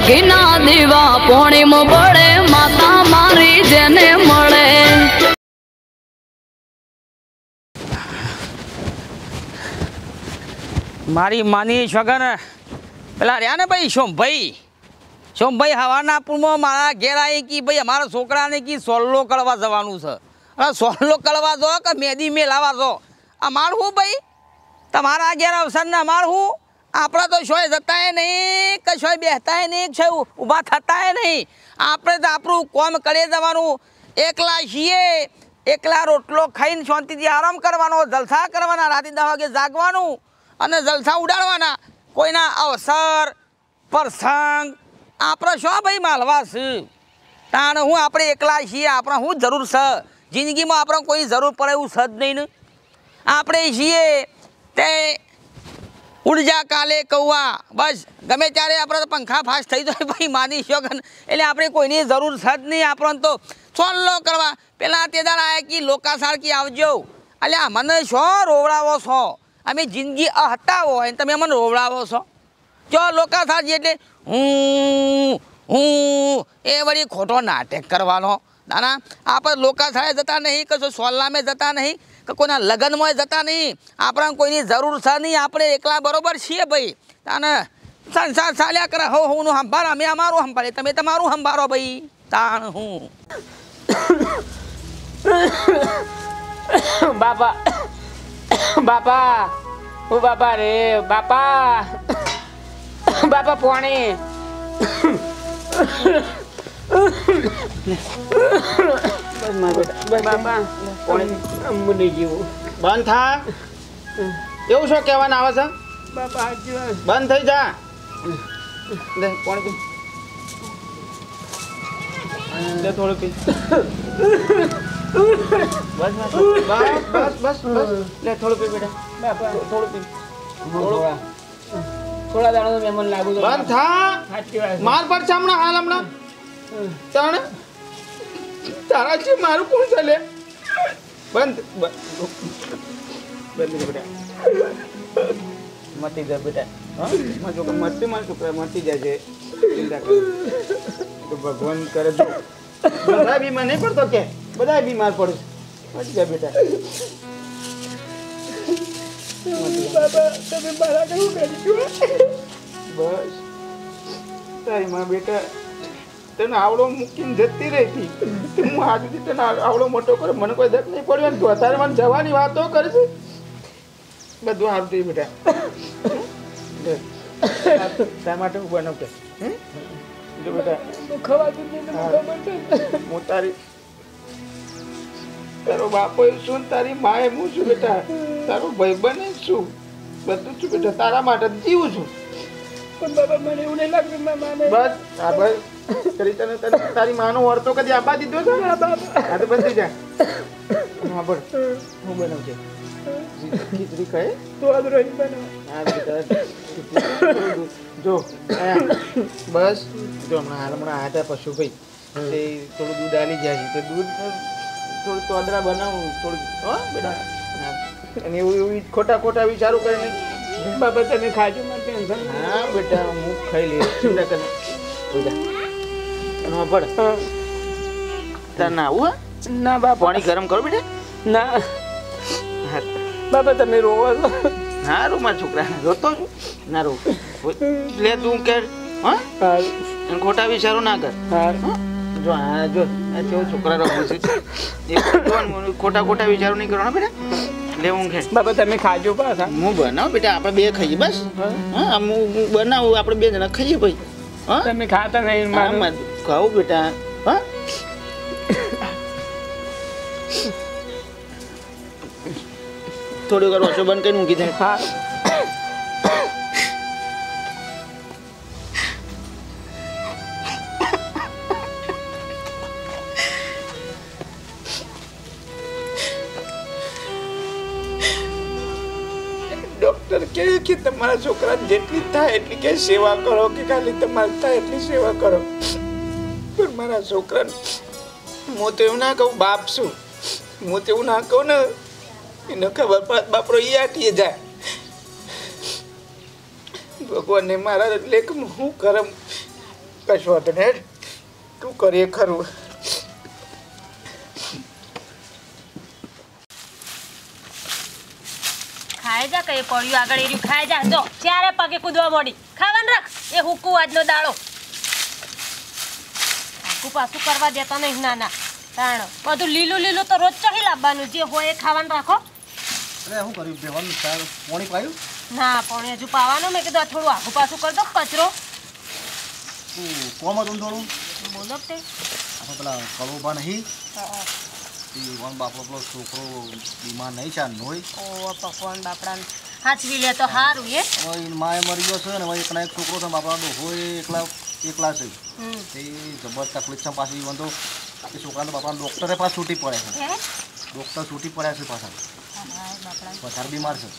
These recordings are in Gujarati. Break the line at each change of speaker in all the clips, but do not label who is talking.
ઘીના દીવા પોણીમાં બળે માતા મારી જેને મળે
મારી માની છગન પેલા રહ્યા ને ભાઈ સોમભાઈ હવાના પૂરમાં મારા ઘેર આવી કે ભાઈ અમારા છોકરાને કે સોલ્લો કરવા જવાનું છે હવે સોલ્લો કરવા જો કે મેદી મેલાવા જો અમારું શું ભાઈ તમારા ઘેર અવસર ને અમારું શું આપણે તો શોય જતાય નહીં કે શોય બેસતાય નહીં છે ઊભા થતાય નહીં આપણે તો આપણું કોમ કરી જવાનું એકલા છીએ એકલા રોટલો ખાઈને શાંતિથી આરામ કરવાનો જલસા કરવાના રાતે 10 વાગે જાગવાનું અને જલસા ઉડાડવાના કોઈના અવસર પ્રસંગ આપણે શું ભાઈ માલવા છે તાણ હું આપણે એકલા છીએ આપણે શું જરૂર છે જિંદગીમાં આપણે કોઈ જરૂર પડે એવું છે જ નહીં ને આપણે છીએ તે ઉડજા કાલે કૌવા બસ ગમે ત્યારે આપણે તો પંખા ફાસ્ટ થઈ જાય ભાઈ માની શોગન એટલે આપણે કોઈની જરૂર છે જ નહીં આપણને તો સોલ્લો કરવા પેલા તે દાડા આવ્યા કે લોકાસાળકી આવજો અલ્યા મને શું રોવડાવો છો અમે જિંદગી હતા હોય તમે અમને રોવડાવો છો જો લોકાસાળજી એટલે હું એ વળી ખોટો નાટક કરવાનો નાના આપણે લોકાસાળે જતા નહીં કે સોલ્લામે જતા નહીં કે કોઈના લગ્નમાં જતા નહીં આપણને કોઈની જરૂર છે નહીં આપણે એકલા બરોબર છીએ ભાઈ તાને સંસાર ચાલ્યા કરે હોનું સંભાળ અમે અમારું સંભાળીએ તમે તમારું સંભાળો ભાઈ તાણ હું
બાપા બાપા ઓ બાપા રે બાપા બાપા પાણી
બંધ થા એવું શું કહેવાનું આવે છે
બાપા
બંધ થઈ જા લે પાણી પી લે થોડું પી બસ લે થોડું પી બેટા
બાપા
થોડું પી
થોડા દાણા મહેમાન લાગુ
બંધ થા માર પર છે હમણાં હાલ હમણાં તાણે તારા છે મારું કોણ ચાલે બંધ બેટા મટી જા બેટા હા મારા છોકરા મટી જાય છે ચિંતા કરે તો ભગવાન કરે તો બધા બીમાર નહીં પડતો કે બધા બીમાર પડે મટી જા બેટા
બાબા તમે મારા કેવું કરી
બસ તારી માં બેટા તને આવડો મૂકીને જતી રહી હતી હું આજથી તને આવડો મોટો કરે મને કોઈ દક નહીં પડ્યો ને તું અત્યારે મને જવાની વાતો કરે છે બધું સારું થયું બેટા તારા માટે હું બનાવ કે જો બેટા હું તારી તારો બાપો શું તારી માએ હું છું બેટા તારો ભાઈ બને શું બધું છું બેટા તારા માટે જીવું છું
પણ બાબા મને એવું નહીં લાગતું મામાને
બસ આ ભાઈ કરી તને તારી માનો વર્તો કદી આપા દીધો છે આ તો બધી જા હા બોલ હું બનાવ છે ખીચડી ખાય
તો આ રોજ બનાવ
હા બેટા જો બસ જો હમણાં આયા પશુ ભાઈ તે થોડું દૂધ આલી જાય છે તે દૂધ થોડું તોદરા બનાવું થોડું હા બેટા અને એવું ખોટા વિચારો કરીને
બાબા તમે ખાજો મને ટેન્શન
હા બેટા હું ખાઈ લઈશ ચિંતા કરે અને પડ તાર ના આવું
ના બાપા
પાણી ગરમ કરો બેટા
ના બાબા તમે રોવો છો
હા રો મારા છોકરા રોતો છું ના રો લે તું કે હા ખોટા વિચારો ના કર જો આ જો આ કેવો છોકરા રહું છે ખોટા વિચારો નહીં કરવાના બેટા લે હું ખે
બાબા તમે ખાજો પાછા
હું બનાવ બેટા આપણે બે ખાઈએ બસ હા હું બનાવું આપણે બે જણા ખાઈએ ભાઈ હા
તમે ખાતા નહીં મારું
ખાવું બેટા હા થોડી વાર ઓછો બંધ કરીને ઊંઘી જાય
હા
ડોક્ટર કહે કે તમારા છોકરાને જેટલી થાય એટલી કે સેવા કરો કે ખાલી તમારે થાય એટલી સેવા કરો પણ મારા છોકરાને હું તો એવું ના કહું બાપ છું હું તો એવું ના કહું ને એને ખબર પડે બાપરો ઈ આટીએ જાય ભગવાનને મારા લેખમાં હું કરમ કશું વાંધો નહીં તું કરીએ ખરું
ખાઈ જા કઈ પડ્યું આગળ એર્યું ખાઈ જા જો ચારે પગે કૂદવા મોડી ખાવાનું રાખ એ હુકુ આજનો દાડો આખું પાછું કરવા દેતા નહીં ના તાણ બધું લીલું લીલું તો રોજ ચહી લાવવાનું જે હોય એ ખાવાનું રાખો
અરે શું કર્યું બેવાનું પાણી પાયું
ના પણ હજુ પાવાનું મેં કીધું આ થોડું આખું પાછું કરી દો કચરો
કોમ હતું થોડું
બોલો તે
આપણે પેલા કળોબા નહીં વન બાપડો પેલો છોકરો બીમાર નહીં છે નોય
ઓ પકવાન બાપડા હાચવી લે તો સારું એ
હવે માએ મરી ગયો છે ને હવે એકના એક છોકરો છે બાપડા ડોહો એકલા છે તે જબર તકલીફ છે પાછી વાંધો એ છોકરાને બાપડા ડૉક્ટરે પાસ છૂટી પડે છે ડૉક્ટર છૂટી પડ્યા છે પાછા વધારે બીમાર છે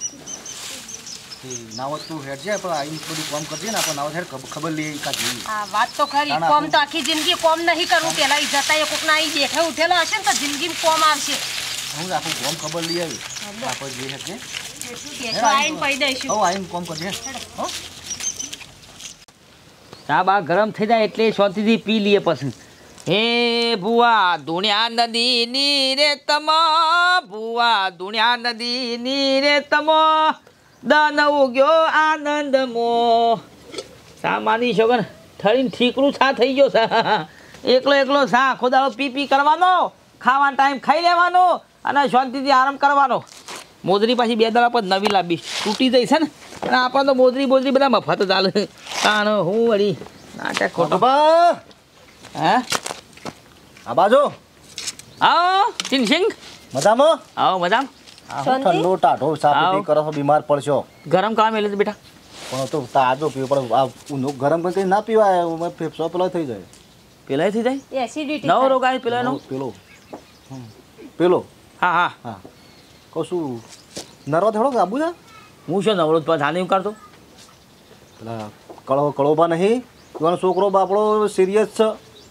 નાવત તું હેડ છે પણ આઈને બધું કામ કરજે ને આપણે નાવત હેડ ખબર લઈએ કાઢી
આ વાત તો ખરી કોમ તો આખી જિંદગી કોમ નહીં કરવું પેલા ઈ જતા એ કોકના અહીં બેઠે ઉઠેલો હશે ને તો જિંદગીમાં કોમ આવશે
હું આખું કામ ખબર લઈ આવી આપણે જે છે
આઈને પડી દઈશું
હવે આઈને કામ કરજે હો
ચા બા ગરમ થઈ જાય એટલે શાંતિથી પી લઈએ પછી હે ભુવા ધૂણ્યા નદીની રે તમા ભુવા ધૂણ્યા નદીની રે તમા દન ઉગ્યો આનંદમો સા માની શકો ને થઈને ઠીકરું છા થઈ ગયો છે એકલો સા ખોદાળો પી કરવાનો ખાવાનો ટાઈમ ખાઈ લેવાનો અને શાંતિથી આરામ કરવાનો મોજરી પાછી 2 દાડા પર નવી લાવી તૂટી જઈ છે ને અને આપણે તો મોજરી બધા મફત ચાલે તાણ હું વળી નાટક ખોટો હે
આ બાજુ
આવો સિંગ
મજામાં
આવો મજામ
ઠંડો ટાઢો સાપી કરો બીમાર પડશો
ગરમ કામ એટલે બેટા
પણ તો તાજો પીવો પડે આ ગરમ કરી ના પીવાય ફેફસો પેલો થઈ જાય
પેલા થઈ જાય
એસિડિટી
નવો રોગ આવે પેલાનો
પેલો
હા
કશું નરવા થોડો આબુ છે
હું શું નવરો પર જાણે એવું કરતો
પેલા કળોબા નહીં એવાનો છોકરો બાપડો સિરિયસ છે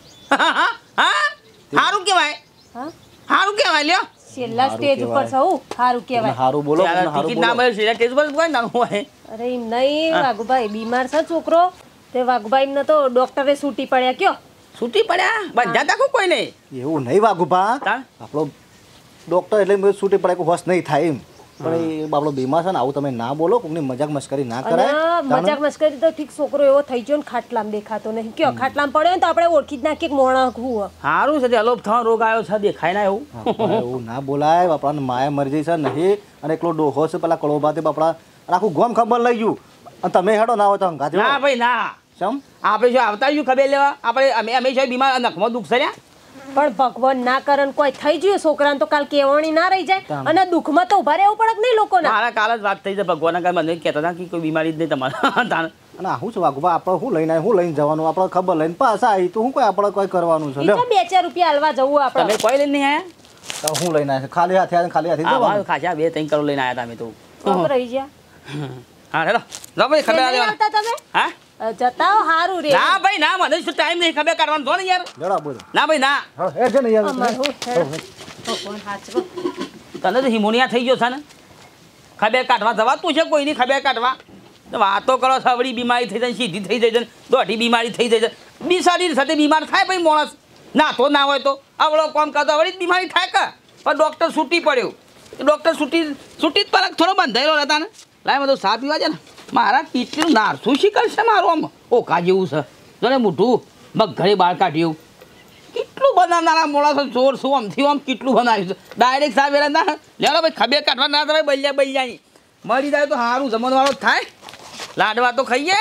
સારું કહેવાય
હા
સારું કહેવાય લ્યો
છેલ્લા સ્ટેજ ઉપર સૌ સારું કહેવાય
હારું બોલો
ટિકિટ ના મળે છે ટેસ્ટ પર કોઈ ના હોય
અરે એમ નહીં વાઘુભાઈ બીમાર છે છોકરો તે વાઘુભાઈ ને તો ડોક્ટરે છૂટી પડ્યા કયો
છૂટી પડ્યા બધા તાકો કોઈ નહીં
એવું નહીં વાઘુભા આપણો ડોક્ટર એટલે છૂટી પડે કે હોશ નહીં થાય એમ પણ એ બાપડો બીમાર છે ને આવું તમે ના બોલો કોકની મજાક મસ્કરી ના કરાય
મજાક મસ્કરી તો ઠીક છોકરો એવો થઈ ગયો ને ખાટલામાં દેખાતો નહીં કયો ખાટલામાં પડ્યો ને તો આપણે ઓળખી જ નાખીએ કે મોણા હું
સારું છે અલોપ થવાનો રોગ આવ્યો છે દેખાય ના એવું
એવું ના બોલાય બાપડાને માયા મરી જઈ છે નહીં અને એકલો ડોહો છે પેલા કળોબા તે બાપડા આખું ગોમ ખબર લઈ ગયું અને તમે હેડો ના હોય તો અંગાત
ના ભાઈ ના
સમ
આપણે શું આવતા આવ્યું ખબર લેવા આપણે અમે શું બીમાર નખમાં દુખ છે
પણ ભગવાન ના કારણ કોઈ થઈ ગયું છોકરાને તો કાલ કેવણી ના રહી જાય અને દુઃખમાં તો ઉભા રહેવું પડે નહીં લોકોને
મારા કાલ જ વાત થઈ છે ભગવાનના કાલ મને કહેતા હતા કે કોઈ બીમારી જ નહીં તમારા
અને આવું છે વાઘુભા આપણે શું લઈને જવાનું આપણે ખબર લઈને પાછા આવી તો શું કોઈ આપણે કોઈ કરવાનું છે લ્યો
2-4 રૂપિયા હાલવા જવું આપણે
તમે કોઈ લઈને નહીં આયા
તો હું લઈને આવ્યા ખાલી હાથે જવાનું
ખાસા 2-3 કરોડ લઈને આવ્યા તમે તો
કોમ રહી ગયા
હા હેલો જાઓ ભાઈ ખબર
નહીં આવતા તમે
હા
જતા હો હારું રે
ના ભાઈ ના મને શું ટાઈમ નહીં ખબર કાઢવાનો જો ને યાર
જડા બોલ
ના ભાઈ ના
હે છે ને યાર
અમાર હું ભગવાન હાચવો
તને તો હિમોનિયા થઈ ગયો છે ને ખબર કાઢવા જવાતું છે કોઈની ખબર કાઢવા તો વાતો કરો સવડી બીમારી થઈ જાય સીધી થઈ જાય દોઢી બીમારી થઈ જાય બિસાડી સાથે બીમાર થાય ભાઈ માણસ ના તો ના હોય તો આવડો કામ કરતો આવડી જ બીમારી થાય કે પણ ડૉક્ટર છૂટી પડ્યો ડૉક્ટર છૂટી જ પર થોડો બંધાયેલો હતા ને લાય બધું સા પીવા છે ને મારા કેટલું નારસું શીખર છે મારું આમ ઓકા જેવું છે જો ને મોઢું મગઘડી બહાર કાઢ્યું કેટલું બનાવનારા મોડા ચોર શું આમથી આમ કેટલું બનાવ્યું છે ડાયરેક્ટ સાહેબ ના લેવા ભાઈ ખબર કાઢવા ના થાય બલ્યાની મળી જાય તો સારું જમણવાળો થાય લાડવા તો ખાઈએ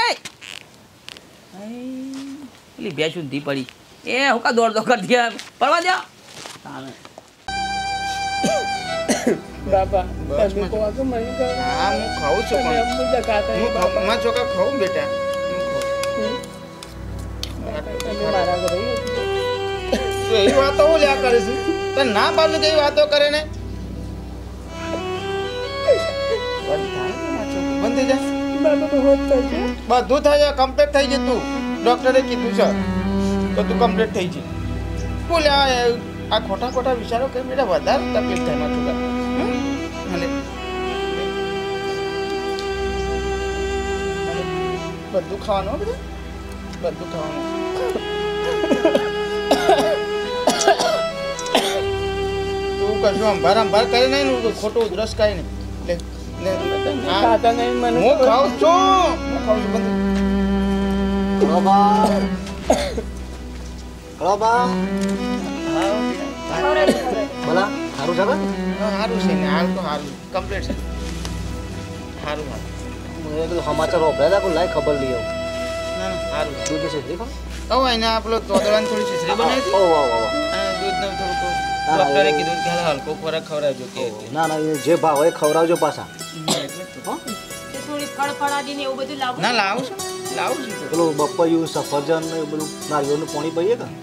પેલી બે સુધી પડી એ હું કા દોડ કરી દે પડવા દે
બાપા તમે કહો તો મને કહો.
હા હું ખાઉં છું
તમે અમને જગાતા નહીં, બાપા.
હું ચોખા ખાઉં બેટા
તમે મારા ઘરે
તો એવી વાતો હું લ્યા કરે છે તને ના પાડું તો એવી વાતો કરે ને બંધ થઈ જાય
બાપા બહુ થશે.
બધું થઈ જાય કમ્પ્લીટ થઈ જાય તું ડોક્ટરે કીધું છે તો તું કમ્પ્લીટ થઈ જાય બોલ આ ખોટા વિચારો કરી બેટા વધારે તકલીફ થાય માથું હાલે બધું ખાવાનું હો બધું બધું થવાનું. તું કશું અંભાર કરે નહીં ને ખોટું ઉધરસ કાંઈ નહીં.
ખાતા નહીં મને
હું ખાઉં છું બધું.
કળોબા કળોબા બોલા સારું છે ને
સારું છે ને હાલ તો સારું કમ્પ્લીટ છે. સારું સારું
મેં કીધું સમાચાર વાપર્યા હતા પણ લાઈ ખબર લઈ આવું
ના ના સારું.
દૂધ છે દેખો
હવે એને આપણો તોતરાની થોડી ખીચડી બનાવી હતી
ઓ વાહ વાહ
અને દૂધનો થોડુંક
ના,
ડૉક્ટરે
એ-
કીધું કે હાલ હલકો ખોરાક ખવડાવજો કે
ના ના એ જે ભાવ હોય ખવડાવજો પાછા હો
થોડી ફળફળાદી ને એવું બધું લાવું
ના લાવું છું તો.
પેલું બપૈયું સફરજન ને એ બધું નારિયેળનું પાણી પીએ કે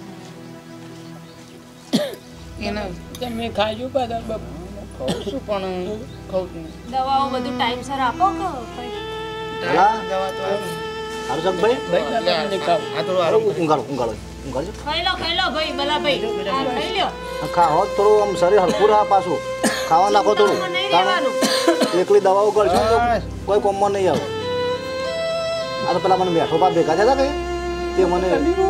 એના
તમે ખાજો પાછા
ખાઉં છું પણ ખાઉં છું નહીં.
દવાઓ બધું ટાઈમસર આપો કે કઈ?
ભલા.
દવા તો આવે.
સારું છે ભાઈ
એટલે આ થોડું આરામ કરી.
ઊંઘાડો
ખાઈ લો ભાઈ ભલા ભાઈ આ ખાઈ લ્યો
ખાઓ થોડું આમ શરીર હલકું રહે પાછું ખાવા નાખો થોડું
નહીં
તાણ
રહેવાનું
એકલી દવાઓ કરશો તો કોઈ કોમમાં નહીં આવે આ તો પેલા મને બેઠો પા ભેગા થયા હતા તે મને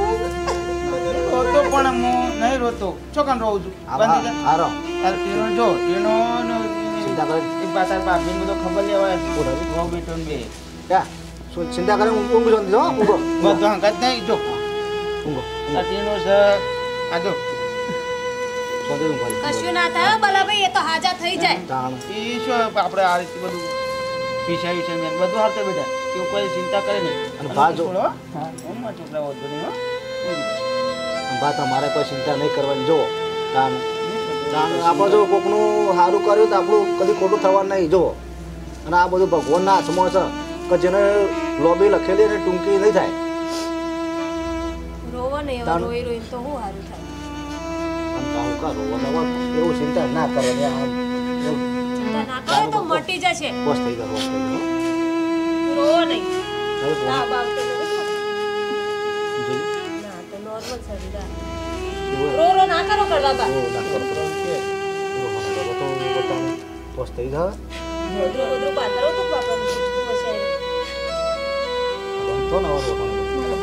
રોતો પણ હું નહીં રોતો ચોકન રહું છું. બંધ થઈ જા.
હારો
તાર ટીનો જો ટીનો
ચિંતા કરે
એક બાત તાર ભાભીને બધો ખબર લેવા
ઉઠાવી.
બહુ બેઠો ને બે
ક્યાં શું ચિંતા કરે ઊંઘ શાંતિ જો ઊંઘો
બધો હંકાત નહીં જો
ઊંઘો
આ ટીનો છે આ જો
શાંતિ ઊંઘો
કશું ના થાય હો ભલા ભાઈ એ તો હાજા થઈ જાય
તાણ
એ શું આપણે આ રીતે બધું પીછા વિશે બધું હારતો બેટા એવું કોઈ ચિંતા કરે નહીં.
અને બહાર જો.
છોડો, હા ફોનમાં છોકરા વધુ નહીં હો.
બા તમારે કોઈ ચિંતા નહીં કરવાની જુઓ તાણ તાણ આપણે જો કોકનું સારું કર્યું તો આપણું કદી ખોટું થવાનું નહીં જુઓ અને આ બધું ભગવાનના હાથમાં છે કે જેને લોબી લખેલી અને ટૂંકી નહીં થાય
રોવો ને હવે
તારું.
રોઈ રોઈ તો હું સારું થાય
અને ભાવ કાઢો અને એવું ચિંતા ના કરવાની આ
ચિંતા ના કરે તો મટી જશે
બસ થઈ ગયો બસ થઈ ગયો
રોવો નહીં
હવે ફોન
ના બાપ તો નહીં.
જોઈ.
ના તો નોર્મલ શરીર આ.
એવું
રો ના કરો કરવા બા
એવું ના કરો. તો પોતાનું બસ થઈ જાય
ગોદરું ગોદરું પાથરો તો બાપાનું પૂછવું હશે
તો ને હવે રોવાનું.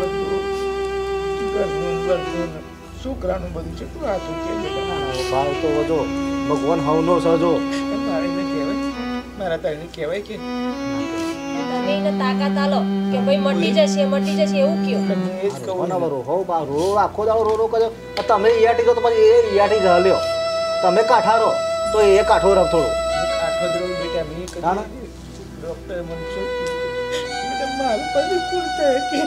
ઘરનું છોકરાનું બધું છે તું આ શું કે બેટા
ભાવ તો જો ભગવાન હવનો સજો
મારે એને કહેવાય મારા તારીને કહેવાય કે
તમે એને તાકાત આલો કે ભાઈ મટી જશે એવું કયો
હું એ જ કહું
બરાબર હો બા રો આખો દાડો રો રો કર્યો તમે ઈયાટી જો તો પછી એ ઈયાટી જ હલ્યો તમે કાઠા રહો તો એ કાઠો રહ થોડો
આઠો દ્રોહ બેટા મેં
ના, ના.
કીધું ડૉક્ટર મને શું બેટા મારું બધું પૂરું થાય કે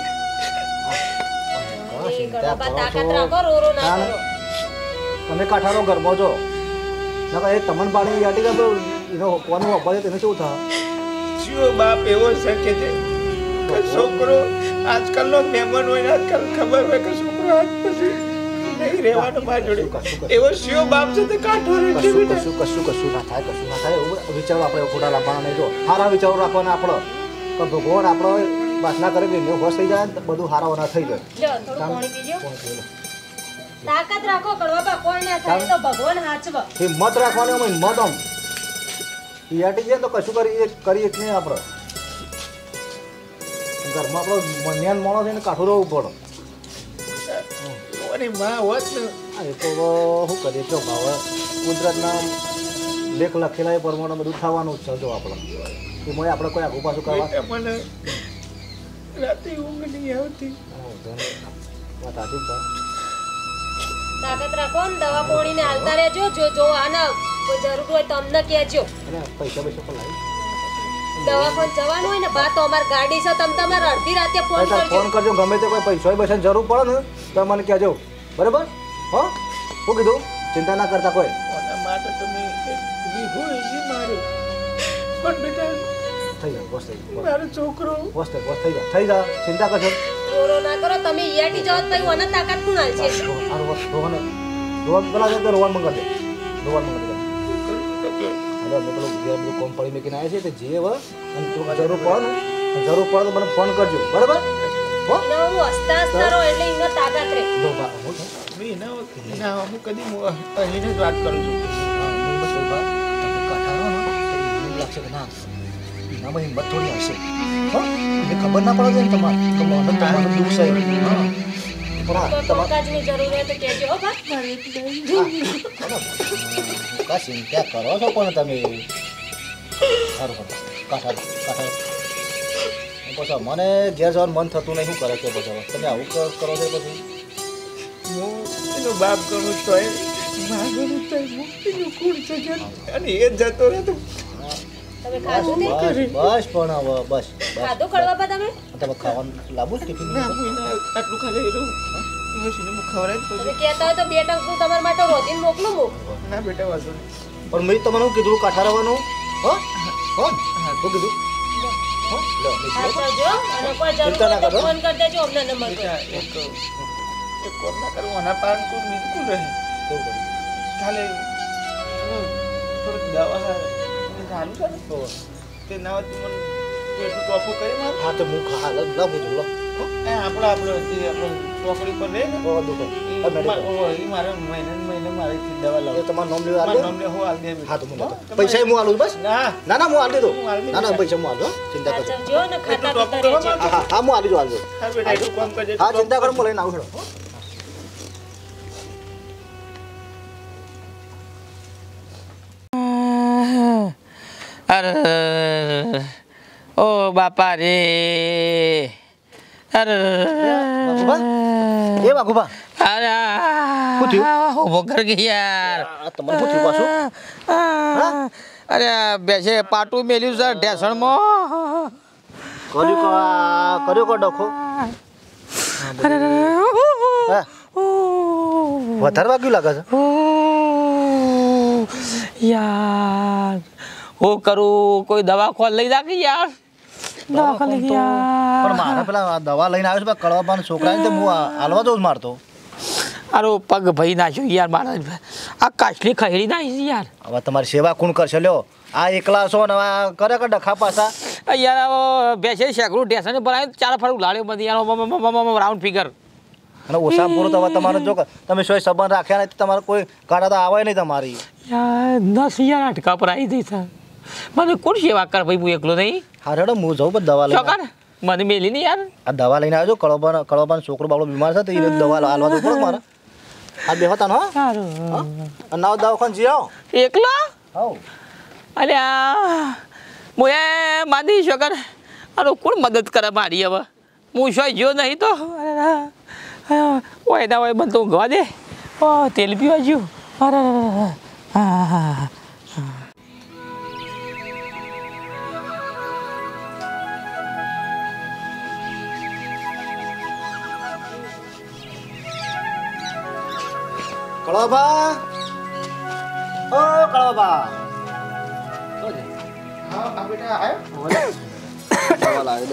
એ ગળામાં તાકાત રાખો રો ના
ના, ના.
કરો
તમે કાઠા રહો ઘરમાં જો ના એ તમને પાણી ઈયાટી જાય તો એનો કોનું અપાય તેને શું થાય
શું બાપ એવો છે કે જે કે છોકરો આજકાલનો મહેમાન હોય ને આજકાલ ખબર હોય કે છોકરો આજ પછી નહીં રહેવાનો મારા જોડે એવો શિયો બાપ છે તે કાઢો રહે છે બેટા
કશું ના થાય એવું વિચારો આપણે ખોટા લાવવાના નહીં જો સારા વિચારો રાખવાના આપણો તો ભગવાન આપણો વાસના કરે કે હોશ થઈ જાય ને તો બધું સારા થઈ જાય
લ્યો થોડું પાણી પીજો તાકાત રાખો કડવા કોઈ ના થાય તો ભગવાન હાચવ
હિંમત રાખવાની અમે હિંમત આમ ઈયાટી જાય તો કશું કરીએ જ નહીં આપણે ઘરમાં આપણો મન્યાન માણસ એને કાઠું રહેવું પડે
ઓની માં હોત ને
હા એ તો શું કરીએ જો ભાવ કુદરતના લેખ લખેલા એ પ્રમાણે બધું થવાનું જ છે જો આપણે એમાં આપણે કોઈ આગું પાછું કરવા
બેટા મને રાતે ઊંઘ નહીં આવતી
વાત સાચી જ છે.
તાકાત રાખો ને દવા પોણીને હાલતા રહેજો જો આના કોઈ જરૂર હોય તો અમને કહેજો
અને પૈસા પણ લાવી
દવાખાને જવાનું હોય ને બા તો અમાર ગાડી છે તમે તમારે અડધી રાતે ફોન કરજો
ફોન કરજો ગમે તે કોઈ પૈસા પૈસાની જરૂર પડે ને તો મને કહેજો બરાબર હો શું કીધું ચિંતા ના કરતા કોઈ
ઓના માટે તો મેં વિભૂ એસી માર્યો પણ બેટા
થઈ જાય બસ થઈ જાય
મારો છોકરો
બસ થઈ જાય ચિંતા કરશો
રોરો ના કરો તમે ઈયાટી જાવ તો પછી ઓને તાકાત કોણ હાલશે
રોહન પેલા જતો રોહન મંગળ દે રોહન મંગળ દે હવે અમે પેલું ઘેર બધું કોમ પડી મેકીને આવ્યા છે તે જે હવે અને તું જરૂર પડે ને જરૂર પડે તો મને ફોન કરજો બરાબર હો
એને હું હસતા હસતા રહો એટલે એનો તાકાત રહે
જો બા હું છે
મેં ના હું કદી અહીંને જ વાત કરું છું
બસ બા તમે કાઠા રહો ને તો એવું લાગશે કે ના આમાં હિંમત થોડી હશે હો એને ખબર ના પડે ને તમારે તો મોઢું તમારું દુઃખ છે હા પણ
કાજની જરૂર હોય તો કહેજો હો બા
કા ચિંતા કરો છો પણ તમે સારું કરો કાઠા પછી મને ઘેર જવાનું મન થતું નહીં શું કરે છે પછી તમે આવું કરો છો પછી
હું એનો બાપ ગણું તોય મા ગણું તોય મુક્તિનું કુળ છે કે અને એ જતો રહે તો
તમે ખાધું ને
બસ પણ હવે બસ
ખાધું કડવા બા તમે
ખાવાનું લાવું ટિફિન
આટલું ખાલી રહ્યું ને હું ખવડાય
તમે
પછી
કહેતા હોય તો 2 ટંકનું તમારા માટે રોધીને મોકલું હું
ના બેટા વાંધો નહીં
પણ મેં તમને શું કીધું કાઠા રહેવાનું હો કોણ શું કીધું હો લો
હા કરજો અને કોઈ જરૂર
ચિંતા ના
હોય તો
કરો.
ફોન કરી દેજો અમને નંબર
બેટા એક કોમ ના કરું આના પાન કોઈ બિલકુલ રહે ખાલી થોડીક દવા ચાલુ છે ને તે ના હોય તું મને એટલું ટોફું કરી માર
હા તો હું હાલ લાવું છું લો
આપણે ચોકડી પર લે ને
ઓ દુકો
મારે મહિને મારે દવા
એ
લાવ
તમારું નામ લેવા
મારું
આવ્યો
નામ લે હું હાલ દે
હા તો મને પૈસા હું આલું બસ
ના
ના ના હું આલી દીધો
હું આલી
ના ના પૈસા હું આલું ચિંતા કરજો
સાચવજો ને ખાતા
એટલું
પીતા રહેજો
ટોપું
હા હા હું આલી દો આલજો
હા બેટા એટલું કામ કરજે
હા ચિંતા કરો હું લઈને આવું છું
અરે ઓ બાપા રે અરે
એ વાઘુબા
અરે
શું થયું?
ઉભો કર કે યાર
આ તમારે શું થયું પાછું
અરે બેસે પાટું મેલ્યું છે ઢેસણમાં
કર્યો કો ડખો હા વધારે વાગ્યું લાગે છે
યાર હું કરું કોઈ દવા ખોલ લઈ રાખી યાર દવા ખોલ લઈ
પણ મારે પેલા દવા લઈને આવ્યો છે કળવાપાના છોકરાને તો હું હાલવા દઉં મારતો
મારો પગ ભઈ નાખ્યો યાર મારા આ કાચલી ખહેડી નાખી છે યાર
હવે તમારી સેવા કોણ કરશે લ્યો આ એકલા છો ને આ કરે કે ડખા પાછા
યાર બેસે શેકડું ઢેસણ બનાવી ચાર ફર ઉલાડ્યો બધી યાર રાઉન્ડ ફિગર
અને ઓછા પૂરું તો હવે તમારે જો તમે સોય સંબંધ રાખ્યા નહીં તો તમારે કોઈ કાઢા તો આવે નહીં તમારી
યાર 10,000 અટકા પર આવી જઈ છે મને કોણ સેવા કર ભાઈ હું એકલો નહીં
હા રેડો હું જાઉં પણ દવા લઈને
ચોકર મને મેલી નહીં યાર
આ દવા લઈને આવ્યો કળવાપાનો છોકરો બાબલો બીમાર છે તો એને દવા હાલવા દઉં પડે મારે આ બે હતા ને
સારું
નાવ દવાખાને જઈ આવો
એકલો
આવો
અલ્યા હું એ માદી શકર અરે કોણ મદદ કરે મારી હવે હું શું જ્યો નહીં તો ઓય ના હોય મને તો ઊંઘવા દે ઓ તેલ પીવા જ્યું અરે હા
કળવાબા ઓ કળવાબા
હા બેટા આવ્યો
દવા લાવ્યો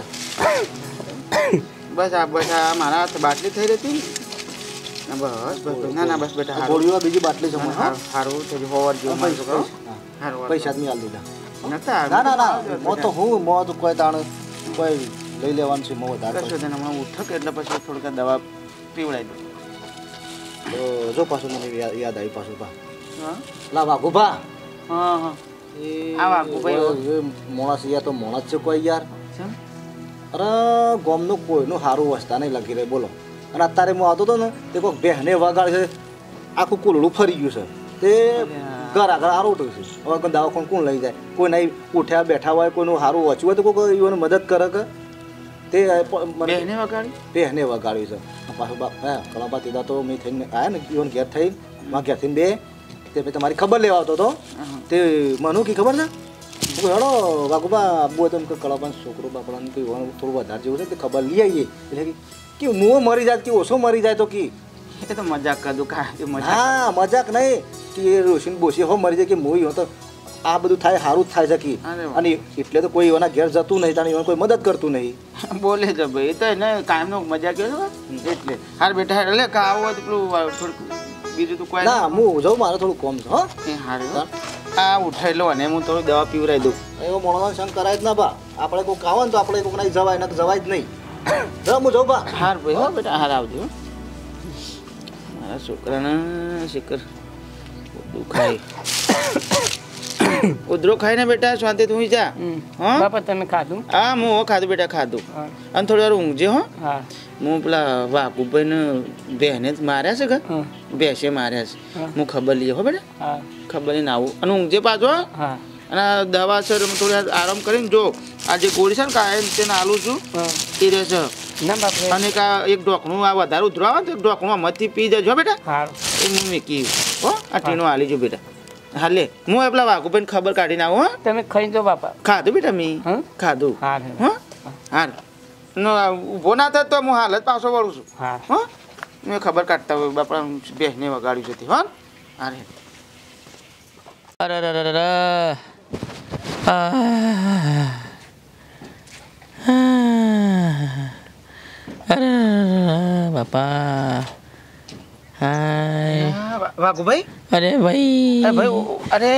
બસ આ મારા હાથ બાટલી થઈ રહી હતી બસ ના ના બસ બેટા હારું
ગોળીઓ બીજી બાટલી છે
હારું હારું થઈ હોવર જેવું મારું છોકરો હારું
પૈસા જ નહીં આલી દીધા
નતા
ના ના ના મો તો હું મો તો કોઈ તાણ કોઈ લઈ લેવાનું છે મો વધારે
કશો તેને હમણાં ઉઠક એટલે પછી થોડીક દવા પીવડાવી દઉં
તો જો પાછું મને યાદ આવી પાછું પા
હા
લા વાઘુભા
હા હા આ વાઘુભાઈ
એ મોણસ યાર તો મોણસ છે કોઈ યાર
કેમ
અરે ગોમનું કોઈનું સારું વસ્તા નહીં લગી રહે બોલો અને અત્યારે હું આવતો હતો ને તે કોઈ બહેને વગાડ છે આખું કુલડું ફરી ગયું છે તે ઘર આગળ આરોટું છે હવે કોઈ દવાખાનું કોણ લઈ જાય કોઈ નહીં ઉઠ્યા બેઠા હોય કોઈનું સારું વાંચ્યું હોય તો કોઈ એને મદદ કરે કે તે
બેને વગાડી
બહેને વગાડ્યું છે પાછું બાપ હા કળાબા તીધા તો મેં થઈને આવ્યા ને ઈવન ઘેર થઈ મારા ઘેર થઈને બે તે મેં તમારી ખબર લેવા આવતો હતો તે મને કી ખબર ને હું હેડો વાઘુબા આબુ હતો એમ કે કળાબાનો છોકરો બાપડાને કંઈ થોડું વધારે જેવું છે તે ખબર લઈ આવીએ એટલે કે મું મરી જાય કે ઓછો મરી જાય તો કી
એ તો મજાક કરું કા એ મજાક
હા મજાક નહીં કે એ રોશીન બોશી હો મરી જાય કે મું તો આ બધું થાય સારું જ થાય છે કી અને એટલે તો કોઈ એના ઘેર જતું નહીં તાને કોઈ મદદ કરતું નહીં
બોલે છે ભાઈ એ તો એને કાયમનો મજાક કર્યો છે એટલે હાર બેટા એટલે આવો હોય તો પેલું થોડુંક બીજું તો કોઈ
ના હું જાઉં મારે થોડું કોમ છે હો
એ હારું આ ઉઠાઈ અને હું થોડી દવા પીવડાવી દઉં
એવો મોણવાનો સંગ કરાય જ ના બા આપણે કોઈ કાવે ને તો આપણે કોઈક નહીં જવાય ના તો જવાય જ નહીં જો હું જાઉં બા
હાર ભાઈ હો બેટા હાર આવજો મારા છોકરાને શિખર દુખાય ઉધરો ખાઈને બેટા શાંતિ તું જા હા
બાપા તમે ખાધું
હા હું ખાધું બેટા ખાધું અને થોડી વાર ઊંઘજે હો
હા
હું પેલા વાકુભાઈને બહેને જ માર્યા છે કે ભેંસે માર્યા છે હું ખબર લઈએ હો બેટા
હા
ખબર લઈને આવું અને ઊંઘજે પાછો
હા
અને આ દવા સર થોડી વાર આરામ કરીને જો આ જે ગોળી છે ને કાયમ તેને આલું છું એ રહેશે
ના બાપા
અને એક ઢોકણું આ વધારે ઉતરો આવે તો એક ઢોકણું આમાંથી પી જજો બેટા
સારું
એ હું મૂકી હો આ ટીનો હાલી જો બેટા હા લે હું એ પેલા વાઘુભાઈને ખબર કાઢીને આવું હો
તમે ખાઈ જો બાપા
ખાધું બેટા મેં ખાધું
હા
હો હા ઊભો ના થાય તો હું હાલ જ પાછો વળું છું
હા
હો મેં ખબર કાઢતા હોય બાપા બેસને વગાડ્યું છે હો હા રે
અરે બાપા હાય
વાઘુભાઈ
અરે ભાઈ
અરે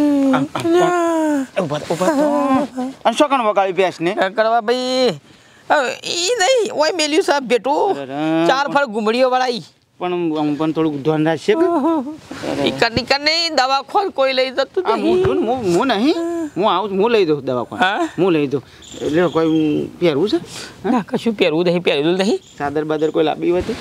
અને શું કણ વગાડી બેસને
કરવા ભાઈ ઈ નહીં ઓય મેલ્યું સાહેબ બેટું 4 ફળ ગુમડીઓ વળાઈ
પણ હું પણ થોડુંક ધ્યાન રાખશે કે
ઈકર નહીં દવાખાન કોઈ લઈ જતું
હું નહીં હું આવું હું લઈ દઉં દવાખાન હું લઈ દઉં એટલે કોઈ પહેરવું છે
ના કશું પહેરવું નહીં
ચાદર બાદર કોઈ લાવી હતી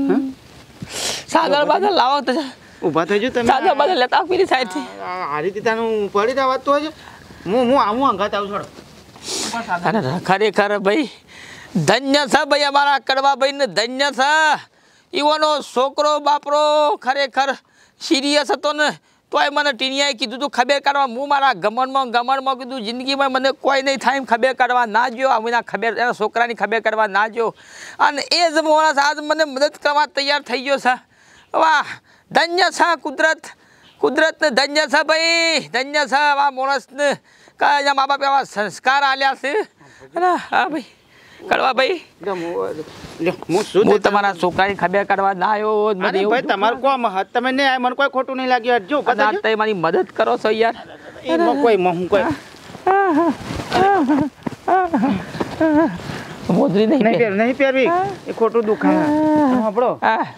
સાદર બાદર લાવો તો
ઊભા થઈ જો તમે
સાદર બાદર લેતા પીરી સાઈડ થી
આ રીતે તાનું પડી જવા તો હશે હું આવું અંગાત આવું છોડો
અરે ખરેખર ભાઈ ધન્ય છે ભાઈ અમારા કડવા ભાઈ ને ધન્ય છે ઈવાનો છોકરો બાપરો ખરેખર સિરિયસ હતો ને તોય મને ટીનિયાએ કીધું તું ખબર કાઢવા હું મારા ગમનમાં કીધું જિંદગીમાં મને કોઈ નહીં થાય એમ ખબર કાઢવા ના જો આમના ખબર એના છોકરાની ખબર કાઢવા ના જો અને એ જ માણસ આજ મને મદદ કરવા તૈયાર થઈ ગયો છે વાહ ધન્ય છે કુદરતને ધન્ય છે ભાઈ ધન્ય છે આ માણસને કયા મા બાપ એવા સંસ્કાર આલ્યા છે હા ભાઈ કરવા ભાઈ હું તમારા છોકરાની ખબર કાઢવા ના આવ્યો
ભાઈ તમારું કોમ હત તમે નહીં મને કોઈ ખોટું નહીં લાગ્યું જો
તમે મારી મદદ કરો છો યાર
એમાં કોઈ હું કોઈ
મોજરી
નહીં પહેરવી એ ખોટું દુખાય આપણો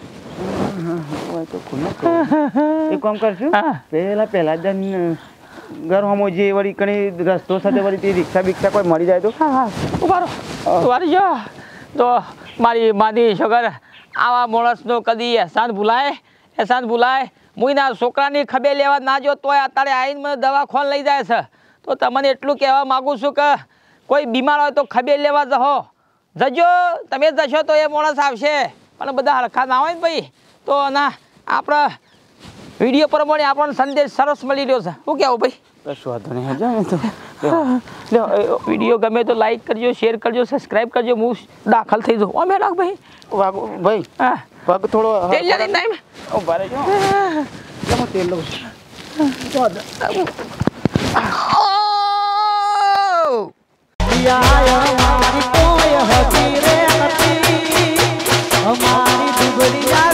એ કામ કરશું પહેલા જ ઘર હોમો જે વળી કણી રસ્તો સાથે વળી તે રિક્ષા બિક્ષા કોઈ મળી જાય તો
ઉભારો જો તો મારી માની છોકર આવા માણસનો કદી એહસાન ભૂલાય મુઈના છોકરાની ખબર લેવા ના જો તોય અત્યારે આવીને મને દવાખાન લઈ જાય છે તો તમને એટલું કહેવા માગું છું કે કોઈ બીમાર હોય તો ખબર લેવા જજો તમે જશો તો એ માણસ આવશે પણ બધા હરખા ના હોય ને ભાઈ તો ના આપણા વિડીયો પ્રમાણે આપણને સંદેશ સરસ મળી રહ્યો છે શું કહેવું ભાઈ
કશું વાંધો નહીં હજુ
વિડીયો ગમે તો લાઈક કરજો શેર કરજો સબસ્ક્રાઇબ કરજો હું દાખલ થઈ જાઉં અમે રાખ ભાઈ
ભાઈ
હા
પગ થોડો
તેલ લે ટાઈમ
ઉભા રહેજો તેલ લઉં
અમારી દુબળી